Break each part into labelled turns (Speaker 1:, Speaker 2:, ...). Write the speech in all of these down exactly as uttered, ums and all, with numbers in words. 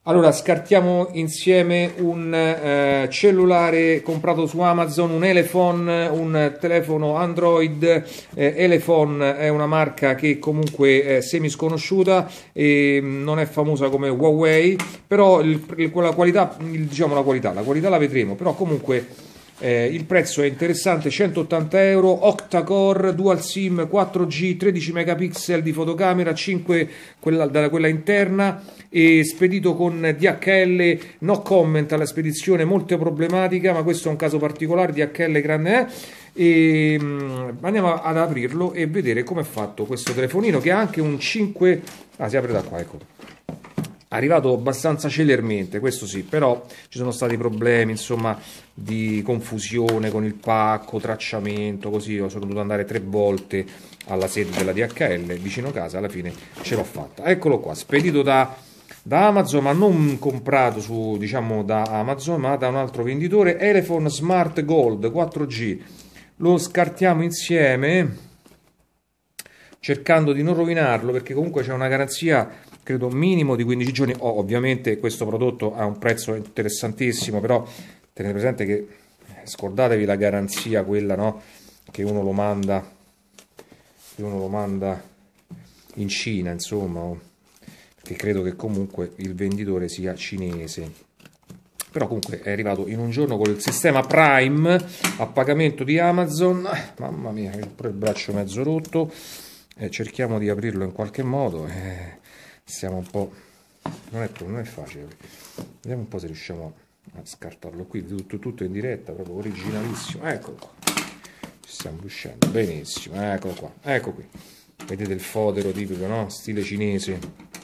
Speaker 1: Allora, scartiamo insieme un eh, cellulare comprato su Amazon, un Elephone, un telefono Android. Eh, Elephone è una marca che comunque è semi sconosciuta e non è famosa come Huawei, però il, il- la qualità, il- diciamo la qualità, la qualità la vedremo, però comunque eh, il prezzo è interessante, centottanta euro, octa-core, dual sim, quattro G, tredici megapixel di fotocamera, cinque quella, da quella interna, e spedito con D H L. No comment alla spedizione, molto problematica, ma questo è un caso particolare. D H L grande è. E mm, andiamo ad aprirlo e vedere come è fatto questo telefonino, che ha anche un cinque. Ah, si apre da qua, ecco. Arrivato abbastanza celermente, questo sì, però ci sono stati problemi, insomma, di confusione con il pacco, tracciamento, così. Io sono dovuto andare tre volte alla sede della D H L vicino casa, alla fine ce l'ho fatta. Eccolo qua, spedito da, da Amazon, ma non comprato su, diciamo, da Amazon, ma da un altro venditore. Elephone Smart Gold quattro G. Lo scartiamo insieme, cercando di non rovinarlo, perché comunque c'è una garanzia, credo, minimo di quindici giorni. Oh, ovviamente questo prodotto ha un prezzo interessantissimo, però tenete presente che scordatevi la garanzia, quella, no, che uno lo manda, che uno lo manda in Cina, insomma, perché credo che comunque il venditore sia cinese. Però comunque è arrivato in un giorno con il sistema Prime a pagamento di Amazon. Mamma mia, pure il braccio mezzo rotto. Eh, cerchiamo di aprirlo in qualche modo. Eh, siamo un po'... Non è, non è facile. Vediamo un po' se riusciamo a scartarlo qui. Tutto, tutto in diretta, proprio originalissimo. Eccolo qua. Ci stiamo riuscendo. Benissimo. Eccolo qua. Ecco qui. Vedete il fodero tipico, no? Stile cinese.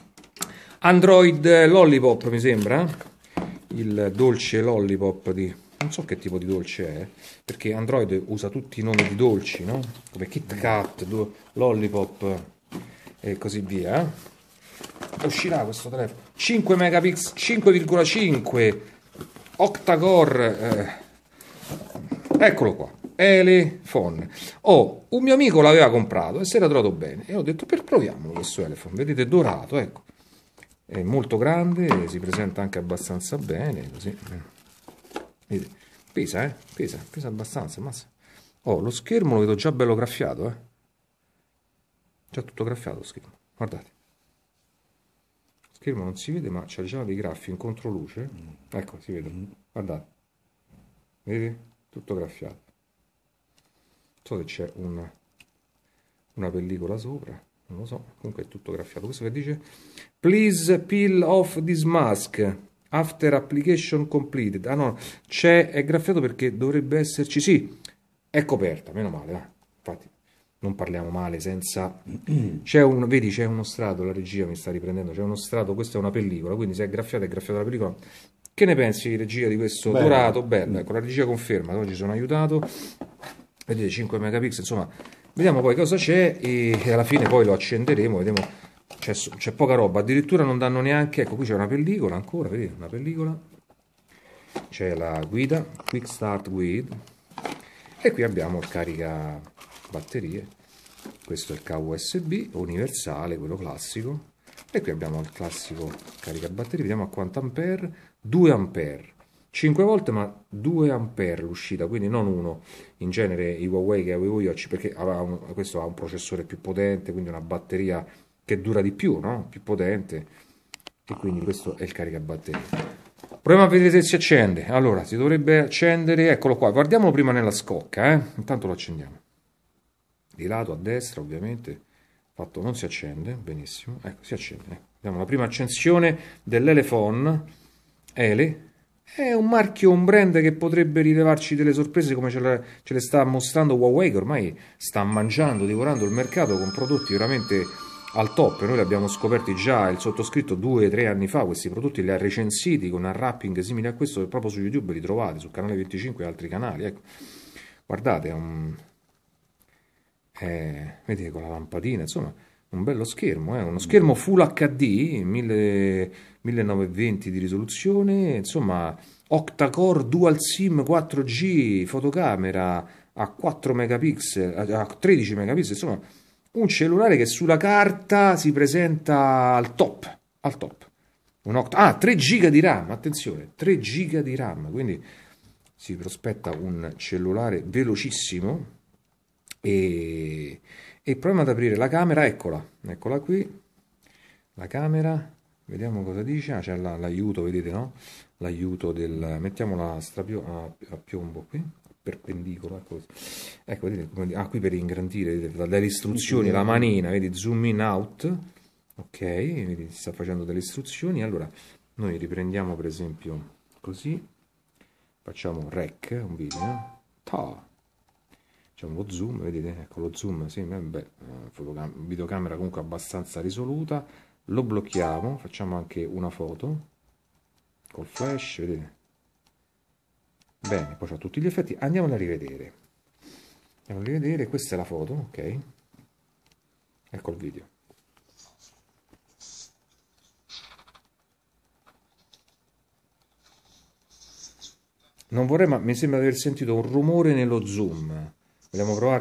Speaker 1: Android Lollipop, mi sembra. Il dolce Lollipop di... non so che tipo di dolce è, perché Android usa tutti i nomi di dolci, no? Come Kit Kat, Lollipop e così via. Uscirà questo telefono. cinque megapixel, cinque virgola cinque, octa-core. Eh. Eccolo qua. Elephone. Oh, un mio amico l'aveva comprato e si era trovato bene. E ho detto, per proviamolo questo Elephone. Vedete, dorato, ecco. È molto grande, si presenta anche abbastanza bene, così. Vedete, pesa, eh? Pesa, pesa abbastanza, mazza. Oh, lo schermo lo vedo già bello graffiato, eh? Già tutto graffiato lo schermo, guardate. Lo schermo non si vede, ma c'ha già dei graffi in controluce. Ecco, si vede, guardate. Vedete? Tutto graffiato. Non so se c'è un, una pellicola sopra. Non lo so, comunque è tutto graffiato. Questo che dice: please peel off this mask after application completed. Ah no, c'è, è graffiato perché dovrebbe esserci, sì, è coperta, meno male, eh. Infatti non parliamo male senza... C'è un, vedi, c'è uno strato, la regia mi sta riprendendo, c'è uno strato, questa è una pellicola, quindi se è graffiata è graffiata la pellicola. Che ne pensi, regia, di questo bello, dorato? Bello, ecco, la regia conferma, oggi sono aiutato. Vedete, cinque megapixel, insomma... Vediamo poi cosa c'è e alla fine poi lo accenderemo, vediamo, c'è poca roba, addirittura non danno neanche, ecco qui c'è una pellicola ancora, vedete, una pellicola, c'è la guida, Quick Start Guide, e qui abbiamo il carica batterie, questo è il cavo U S B universale, quello classico, e qui abbiamo il classico carica batterie, vediamo a quanto ampere, due ampere. cinque volte, ma due ampere l'uscita, quindi non uno. In genere i Huawei che avevo io, perché aveva un, questo ha un processore più potente, quindi una batteria che dura di più, no? Più potente, e quindi questo è il caricabatterie. Proviamo a vedere se si accende. Allora, si dovrebbe accendere, eccolo qua, guardiamolo prima nella scocca, eh? Intanto lo accendiamo. Di lato, a destra, ovviamente, fatto, non si accende, benissimo, ecco, si accende. Ecco. Vediamo la prima accensione dell'Elephone, Ele. È un marchio, un brand che potrebbe rilevarci delle sorprese, come ce le, ce le sta mostrando Huawei, che ormai sta mangiando, divorando il mercato con prodotti veramente al top. Noi li abbiamo scoperti già, il sottoscritto, due o tre anni fa, questi prodotti li ha recensiti con un wrapping simile a questo, proprio su YouTube li trovate, sul canale venticinque e altri canali. Ecco. Guardate, è un... Eh, vedete, con la lampadina, insomma, un bello schermo, eh? Uno schermo Full H D, millenovecentoventi di risoluzione, insomma, octa-core dual sim quattro G, fotocamera a quattro megapixel, a tredici megapixel, insomma, un cellulare che sulla carta si presenta al top, al top. un octa, ah, tre giga di RAM, attenzione, tre giga di RAM, quindi si prospetta un cellulare velocissimo. E, e proviamo ad aprire la camera, eccola, eccola qui, la camera, vediamo cosa dice, ah, c'è la, l'aiuto, vedete, no? L'aiuto del, mettiamo la strapio, a, a piombo qui, perpendicola, ecco, ecco, vedete, come, ah, qui per ingrandire, vedete, dalle istruzioni, la manina, vedi, zoom in out, ok, vedi, sta facendo delle istruzioni. Allora noi riprendiamo per esempio così, facciamo rec, un video, ta, facciamo lo zoom, vedete, ecco lo zoom, sì, beh, videocamera comunque abbastanza risoluta, lo blocchiamo, facciamo anche una foto col flash, vedete, bene, poi c'ha tutti gli effetti, andiamola a rivedere, andiamo a rivedere, questa è la foto, ok, ecco il video. Non vorrei, ma mi sembra di aver sentito un rumore nello zoom. Vogliamo provare?